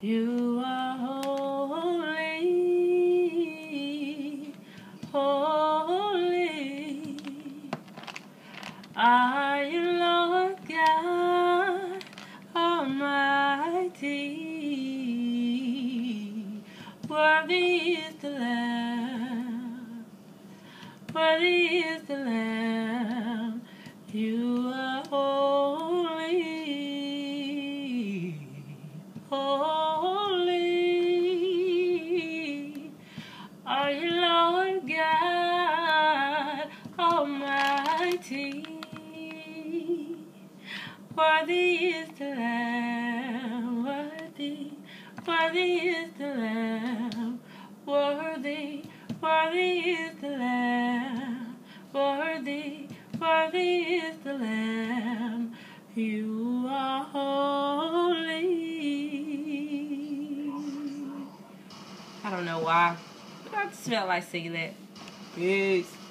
You are holy, holy. Are you Lord God Almighty? Worthy is the Lamb, worthy is the Lamb. You are holy, holy. Are you Lord God Almighty? Worthy is the Lamb, worthy, worthy is the Lamb, worthy, worthy is the Lamb, worthy, worthy is the Lamb. You are holy. I don't know why, but I just felt like singing that. Peace.